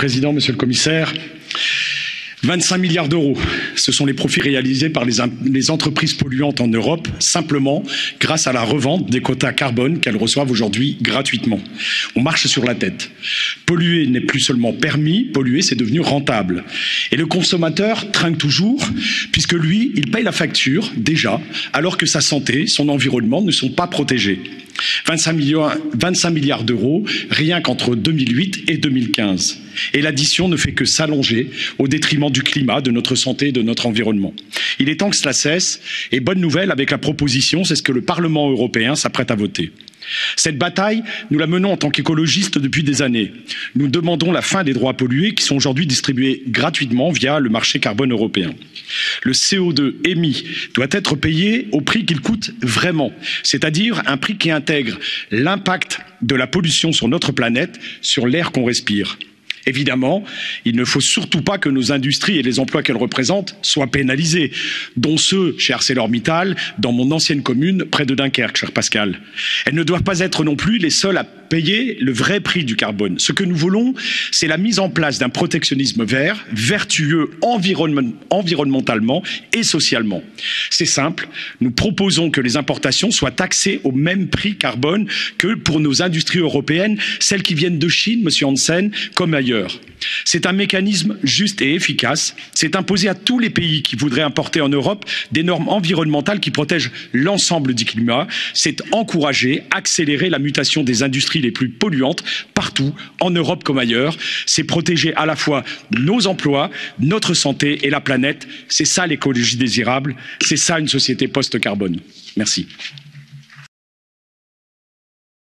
Président, Monsieur le Commissaire. 25 milliards d'euros, ce sont les profits réalisés par les entreprises polluantes en Europe, simplement grâce à la revente des quotas carbone qu'elles reçoivent aujourd'hui gratuitement. On marche sur la tête. Polluer n'est plus seulement permis, polluer c'est devenu rentable. Et le consommateur trinque toujours, puisque lui, il paye la facture déjà, alors que sa santé, son environnement ne sont pas protégés. 25 milliards d'euros, rien qu'entre 2008 et 2015. Et l'addition ne fait que s'allonger au détriment du climat, de notre santé et de notre environnement. Il est temps que cela cesse, et bonne nouvelle avec la proposition, c'est ce que le Parlement européen s'apprête à voter. Cette bataille, nous la menons en tant qu'écologistes depuis des années. Nous demandons la fin des droits à polluer qui sont aujourd'hui distribués gratuitement via le marché carbone européen. Le CO2 émis doit être payé au prix qu'il coûte vraiment, c'est-à-dire un prix qui intègre l'impact de la pollution sur notre planète, sur l'air qu'on respire. Évidemment, il ne faut surtout pas que nos industries et les emplois qu'elles représentent soient pénalisés, dont ceux chez ArcelorMittal, dans mon ancienne commune, près de Dunkerque, cher Pascal. Elles ne doivent pas être non plus les seules à payer le vrai prix du carbone. Ce que nous voulons, c'est la mise en place d'un protectionnisme vert, vertueux environnementalement et socialement. C'est simple, nous proposons que les importations soient taxées au même prix carbone que pour nos industries européennes, celles qui viennent de Chine, Monsieur Hansen, comme ailleurs. C'est un mécanisme juste et efficace. C'est imposé à tous les pays qui voudraient importer en Europe des normes environnementales qui protègent l'ensemble du climat. C'est encourager, accélérer la mutation des industries les plus polluantes partout, en Europe comme ailleurs. C'est protéger à la fois nos emplois, notre santé et la planète. C'est ça l'écologie désirable. C'est ça une société post-carbone. Merci.